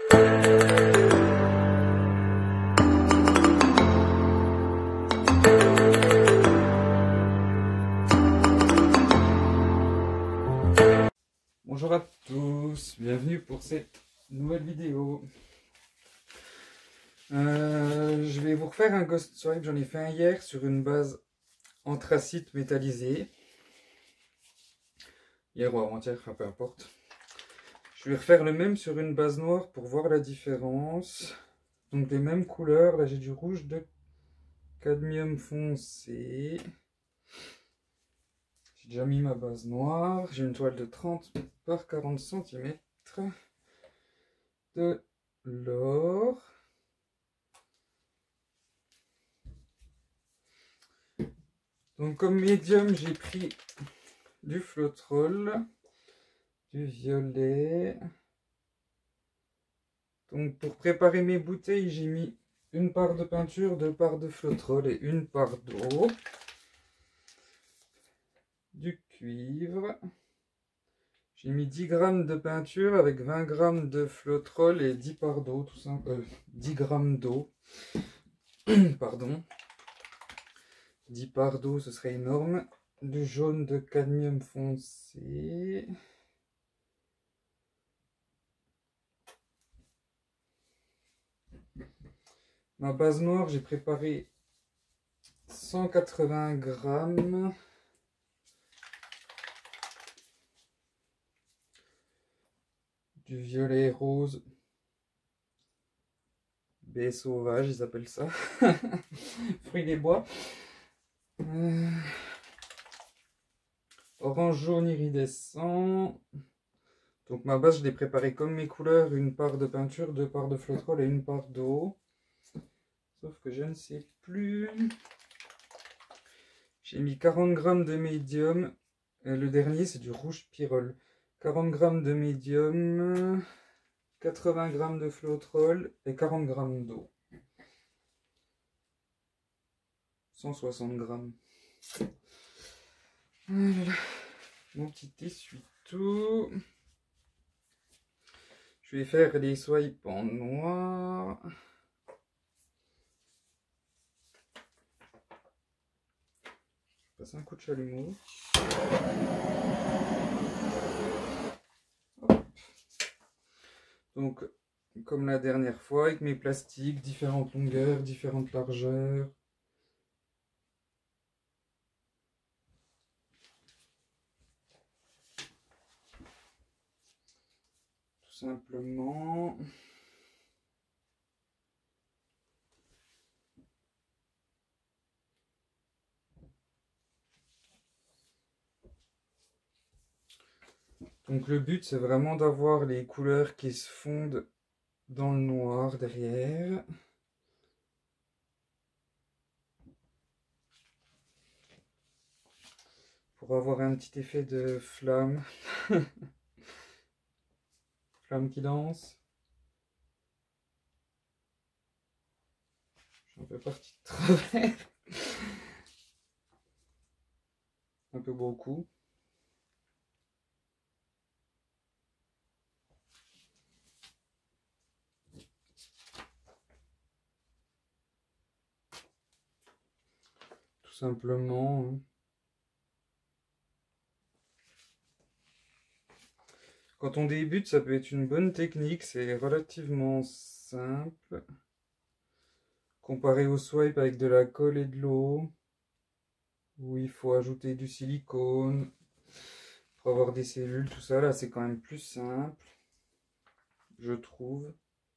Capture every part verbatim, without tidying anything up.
Bonjour à tous, bienvenue pour cette nouvelle vidéo. Euh, je vais vous refaire un Ghost Swipe, j'en ai fait un hier sur une base anthracite métallisée. Hier ou avant-hier, enfin peu importe. Je vais refaire le même sur une base noire pour voir la différence. Donc les mêmes couleurs, là j'ai du rouge de cadmium foncé. J'ai déjà mis ma base noire, j'ai une toile de trente par quarante centimètres. De l'or. Donc comme médium, j'ai pris du Floetrol, du violet. Donc pour préparer mes bouteilles, j'ai mis une part de peinture, deux parts de Floetrol et une part d'eau. Du cuivre. J'ai mis dix grammes de peinture avec vingt grammes de Floetrol et dix parts d'eau, tout simple. Euh, dix grammes d'eau. Pardon. dix parts d'eau, ce serait énorme. Du jaune de cadmium foncé. Ma base noire, j'ai préparé cent quatre-vingts grammes. Du violet rose. Baie sauvage, ils appellent ça. Fruits des bois. Euh, orange jaune iridescent. Donc ma base, je l'ai préparée comme mes couleurs. Une part de peinture, deux parts de Floetrol et une part d'eau. Sauf que je ne sais plus. J'ai mis quarante grammes de médium. Le dernier, c'est du rouge pyrrole. quarante grammes de médium. quatre-vingts grammes de Floetrol et quarante grammes d'eau. cent soixante grammes. Voilà. Mon petit essuie-tout. Je vais faire les swipes en noir. Je passe un coup de chalumeau. Hop. Donc, comme la dernière fois, avec mes plastiques, différentes longueurs, différentes largeurs. Tout simplement. Donc le but, c'est vraiment d'avoir les couleurs qui se fondent dans le noir derrière. Pour avoir un petit effet de flamme. Flamme qui danse. Je suis un peu parti de travers. Un peu beaucoup. Tout simplement. Quand on débute, ça peut être une bonne technique. C'est relativement simple. Comparé au swipe avec de la colle et de l'eau. Où il faut ajouter du silicone. Pour avoir des cellules, tout ça. Là, c'est quand même plus simple. Je trouve.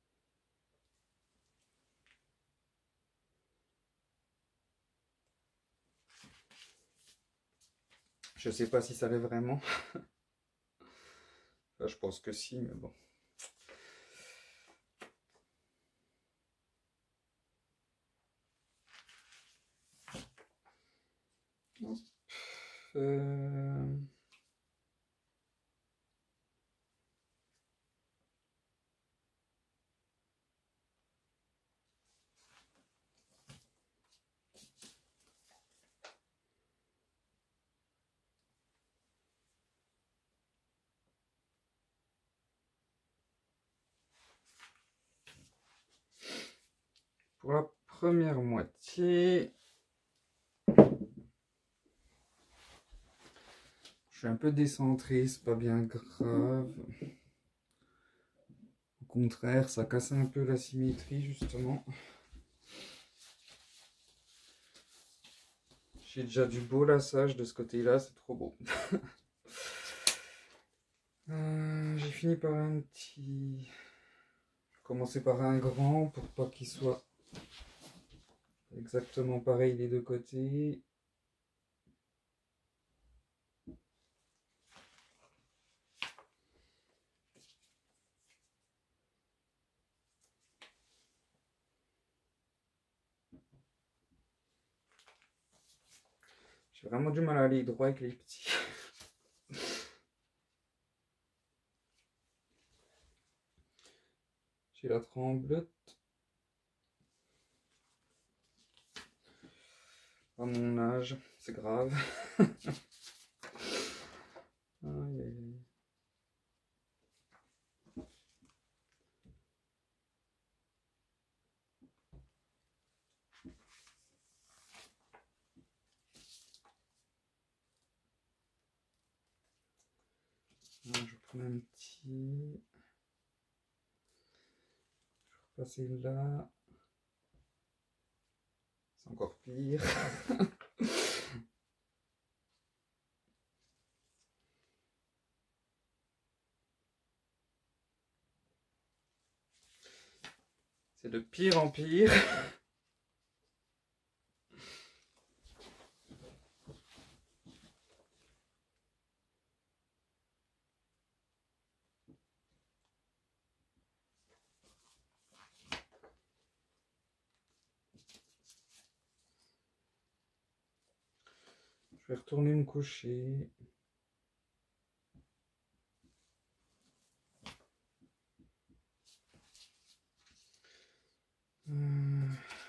Je sais pas si ça l'est vraiment. Enfin, je pense que si, mais bon. Euh... pour la première moitié. Je suis un peu décentré, c'est pas bien grave. Au contraire, ça casse un peu la symétrie justement. J'ai déjà du beau lassage de ce côté-là, c'est trop beau. euh, J'ai fini par un petit... Je vais commencer par un grand pour pas qu'il soit exactement pareil des deux côtés. J'ai vraiment du mal à aller droit avec les petits. J'ai la tremblote. À mon âge, c'est grave. Aïe, aïe, aïe. Alors, je prends un petit. Je vais repasser là. C'est encore pire. C'est de pire en pire. Je vais retourner me coucher. Euh...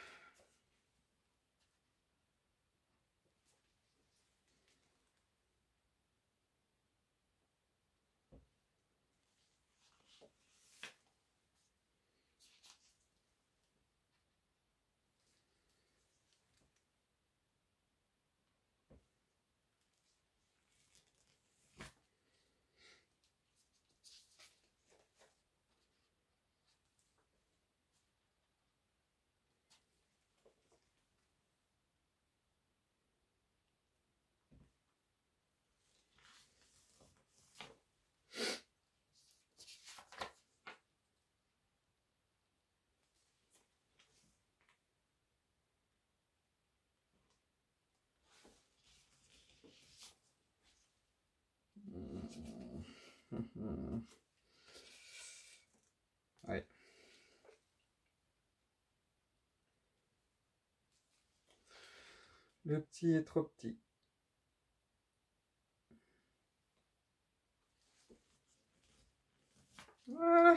Ouais. Le petit est trop petit. Voilà.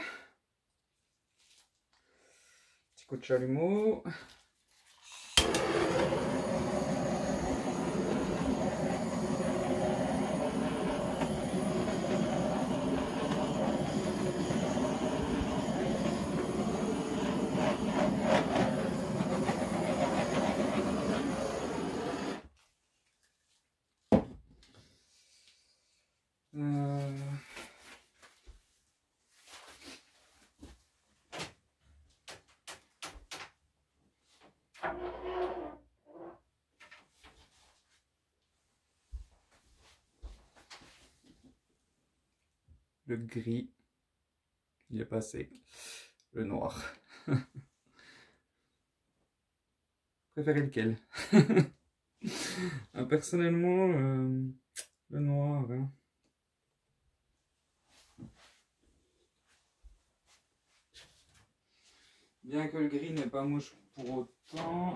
Petit coup de chalumeau. Euh... Le gris, il est passé. Le noir. Préférez lequel? ah, personnellement, euh, le noir. Hein. Bien que le gris n'est pas moche pour autant.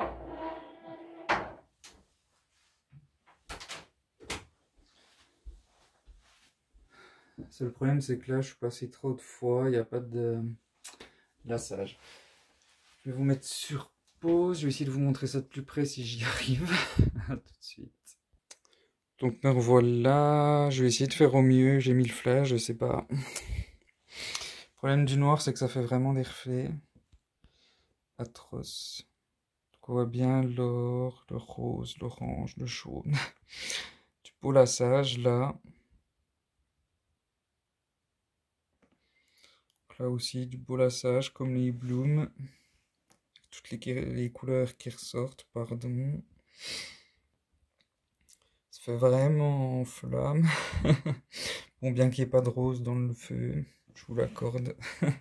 Le seul problème, c'est que là, je suis passé trop de fois, il n'y a pas de lassage. Je vais vous mettre sur pause, je vais essayer de vous montrer ça de plus près si j'y arrive. A tout de suite. Donc me revoilà, je vais essayer de faire au mieux, j'ai mis le flash, je sais pas. Le problème du noir, c'est que ça fait vraiment des reflets atroces. on voit bien l'or, le rose, l'orange, le jaune. Du beau lassage là. Là aussi du beau lassage comme les blooms. Toutes les, les couleurs qui ressortent, pardon. Ça fait vraiment flamme. Bon, bien qu'il n'y ait pas de rose dans le feu, je vous l'accorde.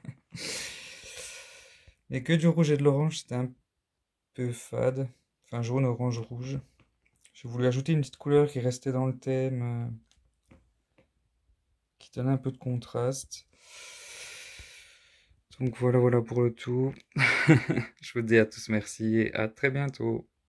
Mais que du rouge et de l'orange, c'était un peu fade. Enfin, jaune, orange, rouge. J'ai voulu ajouter une petite couleur qui restait dans le thème, euh, qui donnait un peu de contraste. Donc voilà, voilà pour le tout. Je vous dis à tous merci et à très bientôt.